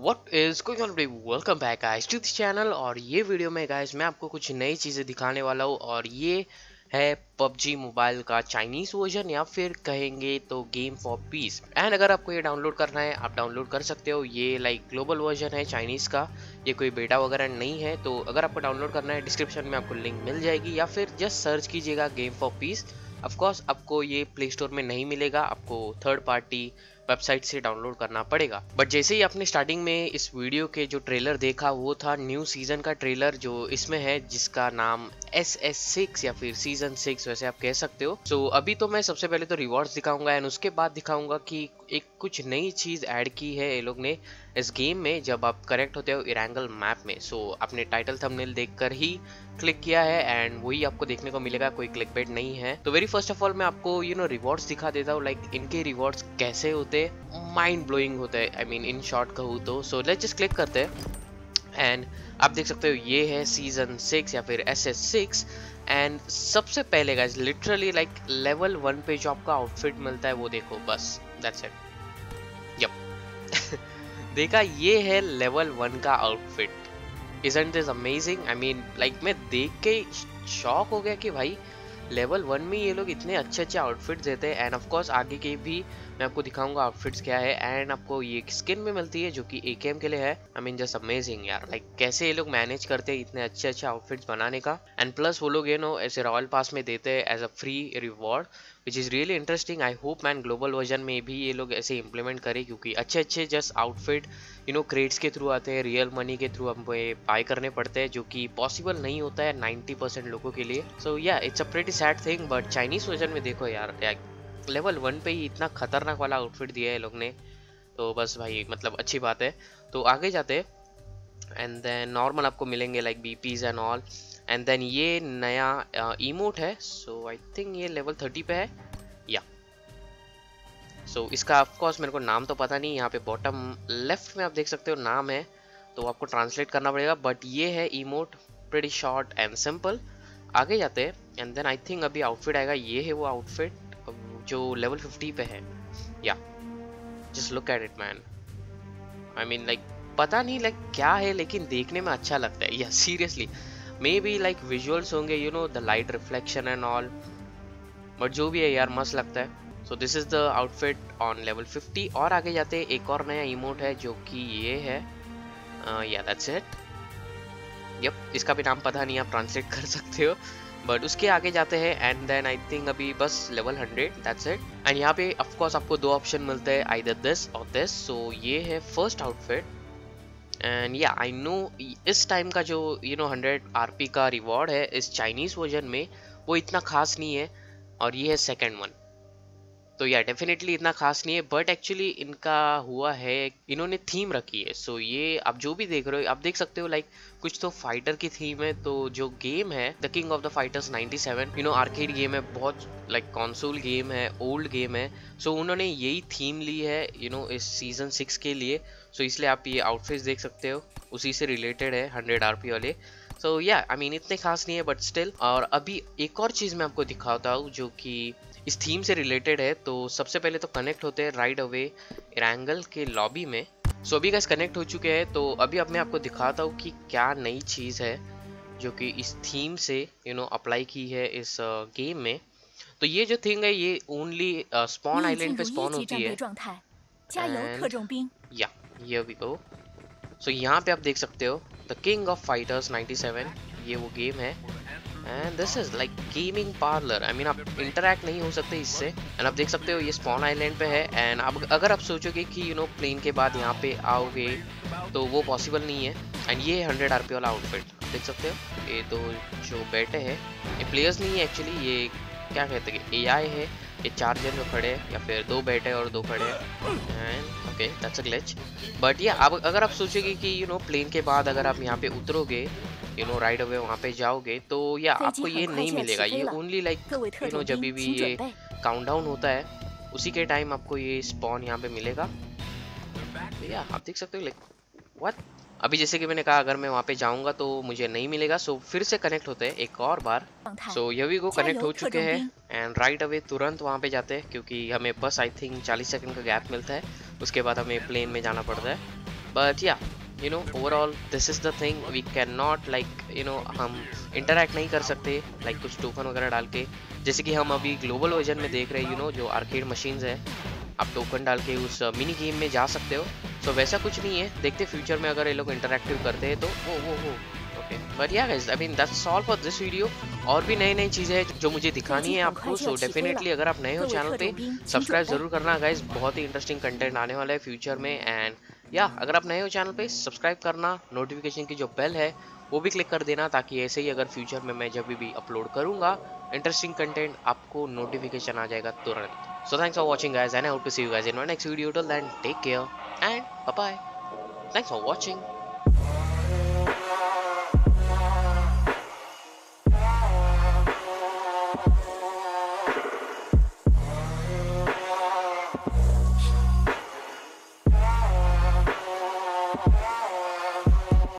What is going on today? Welcome back guys to this channel। और ये video में guys मैं आपको कुछ नई चीज़ें दिखाने वाला हूँ और ये है PUBG मोबाइल का चाइनीज़ वर्जन या फिर कहेंगे तो गेम फॉर पीस। एंड अगर आपको ये डाउनलोड करना है आप डाउनलोड कर सकते हो। ये लाइक ग्लोबल वर्जन है चाइनीज़ का, ये कोई बेटा वगैरह नहीं है। तो अगर आपको डाउनलोड करना है डिस्क्रिप्शन में आपको लिंक मिल जाएगी या फिर जस्ट सर्च कीजिएगा गेम फॉर पीस। ऑफकोर्स आपको ये प्ले स्टोर में नहीं मिलेगा, आपको थर्ड पार्टी वेबसाइट से डाउनलोड करना पड़ेगा। बट जैसे ही आपने स्टार्टिंग में इस वीडियो के जो ट्रेलर देखा वो था न्यू सीजन का ट्रेलर जो इसमें है, जिसका नाम SS6 या फिर सीजन 6 वैसे आप कह सकते हो। सो अभी तो मैं सबसे पहले तो रिवॉर्ड्स दिखाऊंगा एंड उसके बाद दिखाऊंगा कि एक कुछ नई चीज़ ऐड की है ये लोग ने इस गेम में जब आप करेक्ट होते हो इरेंगल मैप में। सो आपने टाइटल थंबनेल देखकर ही क्लिक किया है एंड वही आपको देखने को मिलेगा, कोई क्लिकबेट नहीं है। तो वेरी फर्स्ट ऑफ ऑल मैं आपको रिवॉर्ड्स दिखा देता हूँ, लाइक इनके रिवॉर्ड्स कैसे होते, माइंड ब्लोइंग होते हैं। आई मीन इन शॉर्ट कहूँ तो। सो लेट्स जस्ट क्लिक करते हैं एंड आप देख सकते हो ये है सीजन 6 या फिर SS6। एंड सबसे पहले गाइस लिटरली लाइक लेवल 1 पे जो आपका आउटफिट मिलता है वो देखो, बस दैट्स इट। यप देखा, ये है लेवल 1 का outfit. Isn't this amazing? I mean, like मैं देख के शॉक हो गया कि भाई लेवल 1 में ये लोग इतने अच्छे अच्छे आउटफिट्स देते हैं। एंड ऑफ कोर्स आगे के भी मैं आपको दिखाऊंगा आउटफिट्स क्या है। एंड आपको ये स्किन भी मिलती है जो कि AKM के लिए है। आई मीन जस्ट अमेजिंग यार, लाइक कैसे ये लोग मैनेज करते हैं इतने अच्छे अच्छे आउटफिट्स बनाने का। एंड प्लस वो लोग ऐसे रॉयल पास में देते हैं as a free reward, which is really interesting. I hope man global version में भी ये लोग ऐसे इंप्लीमेंट करें, क्योंकि अच्छे अच्छे जस्ट आउटफिट क्रेट्स के थ्रू आते हैं, रियल मनी के थ्रू हमको बाय करने पड़ते हैं, जो कि पॉसिबल नहीं होता है 90% लोगों के लिए। So yeah it's a pretty sad thing. But Chinese version में देखो यार, लेवल 1 पे ही इतना खतरनाक वाला आउटफिट दिया है लोग ने, तो बस भाई मतलब अच्छी बात है। तो आगे जाते हैं एंड देन नॉर्मल आपको मिलेंगे like BPs and all. And then ये नया इमोट है, सो आई थिंक ये लेवल 30 पे है या। सो इसका ऑफकोर्स मेरे को नाम तो पता नहीं, यहाँ पे बॉटम लेफ्ट में आप देख सकते हो नाम है, तो आपको ट्रांसलेट करना पड़ेगा। बट ये है emote, pretty short and simple. आगे जाते हैं एंड देन आई थिंक अभी आउटफिट आएगा। ये है वो आउटफिट जो लेवल 50 पे है yeah. Just look at it man, I mean like पता नहीं लाइक क्या है लेकिन देखने में अच्छा लगता है yeah seriously. Maybe like visuals होंगे the light reflection and all, but जो भी है यार मस्त लगता है। So this is the outfit on level 50। और आगे जाते हैं, एक और नया इमोट है जो कि ये है या दैट्स इट। यप इसका भी नाम पता नहीं, आप ट्रांसलेट कर सकते हो। बट उसके आगे जाते हैं एंड देन आई थिंक अभी बस लेवल 100, दैट्स इट। एंड यहाँ पे ऑफ कोर्स आपको दो ऑप्शन मिलते हैं, either this or this. So ये है फर्स्ट आउटफिट एंड या आई नो इस टाइम का जो 100 RP का रिवॉर्ड है इस चाइनीज वर्जन में वो इतना खास नहीं है। और ये है सेकेंड वन, तो या डेफिनेटली इतना खास नहीं है। बट एक्चुअली इनका हुआ है, इन्होंने थीम रखी है। सो ये आप जो भी देख रहे हो आप देख सकते हो लाइक कुछ तो फाइटर की थीम है। तो जो गेम है the King of the Fighters 97 arcade game है, बहुत लाइक कंसोल गेम है, ओल्ड गेम है। सो उन्होंने यही थीम ली है इस सीजन 6 के लिए। सो इसलिए आप ये आउटफिट्स देख सकते हो, उसी से रिलेटेड है 100 RP वाले। सो या आई मीन इतने खास नहीं है बट स्टिल। और अभी एक और चीज़ मैं आपको दिखाता हूँ जो कि इस थीम से रिलेटेड है। तो सबसे पहले तो कनेक्ट होते हैं राइट अवे इरेंगल के लॉबी में। सो अभी गाइस कनेक्ट हो चुके हैं। तो अभी अब मैं आपको दिखाता हूँ कि क्या नई चीज़ है जो कि इस थीम से अप्लाई की है इस गेम में। तो ये जो थिंग है ये ओनली स्पॉन आइलैंड पे स्पॉन होती है। या हियर वी गो। सो यहाँ पे आप देख सकते हो द किंग ऑफ फाइटर्स 97, ये वो गेम है। And this is like gaming parlour. I mean आप इंटरैक्ट नहीं हो सकते इससे। एंड आप देख सकते हो ये स्पॉन आइलैंड पे है। एंड अब अगर आप सोचोगे कि प्लेन के बाद यहाँ पे आओगे तो वो पॉसिबल नहीं है। एंड ये 100 RP वाला आउटफिट देख सकते हो। ये दो जो बैठे हैं ये प्लेयर्स नहीं है एक्चुअली, ये क्या कहते हैं AI है। ये 4 जन जो खड़े हैं या फिर 2 बैठे और 2 खड़े हैं। And okay that's a glitch. But ये अब अगर आप सोचोगे कि प्लेन के बाद अगर आप यहाँ पे उतरोगे राइट अवे वहाँ पे जाओगे तो या आपको ये नहीं मिलेगा। ये ओनली लाइक जब भी ये काउंटडाउन होता है उसी के टाइम आपको ये स्पॉन यहाँ पे मिलेगा। तो या आप देख सकते हो लाइक व्हाट। अभी जैसे कि मैंने कहा अगर मैं वहाँ पे जाऊँगा तो मुझे नहीं मिलेगा। सो फिर से कनेक्ट होते हैं एक और बार। सो ये भी को कनेक्ट हो चुके हैं एंड राइट अवे तुरंत वहाँ पे जाते हैं, क्योंकि हमें बस आई थिंक 40 सेकंड का गैप मिलता है, उसके बाद हमें प्लेन में जाना पड़ता है। But yeah overall this is the thing, we can not हम इंटरैक्ट नहीं कर सकते कुछ टोकन वगैरह डाल के, जैसे कि हम अभी ग्लोबल वर्जन में देख रहे हैं जो आर्केड मशीन्स है, आप टोकन डाल के उस मिनी गेम में जा सकते हो। सो वैसा कुछ नहीं है, देखते फ्यूचर में अगर ये लोग इंटरैक्टिव करते हैं तो वो okay. But yeah guys, I mean that's all for this video. और भी नई नई चीज़ें हैं जो मुझे दिखानी है आपको, सो डेफिनेटली अगर आप नए हो चैनल पे सब्सक्राइब जरूर करना गाइस, बहुत ही इंटरेस्टिंग कंटेंट आने वाला है फ्यूचर में। एंड या अगर आप नए हो चैनल पे सब्सक्राइब करना, नोटिफिकेशन की जो बेल है वो भी क्लिक कर देना, ताकि ऐसे ही अगर फ्यूचर में मैं जब भी अपलोड करूँगा इंटरेस्टिंग कंटेंट, आपको नोटिफिकेशन आ जाएगा तुरंत। So thanks for watching guys, and I hope to see you guys in my next video. Till then, take care and bye bye. Thanks for watching.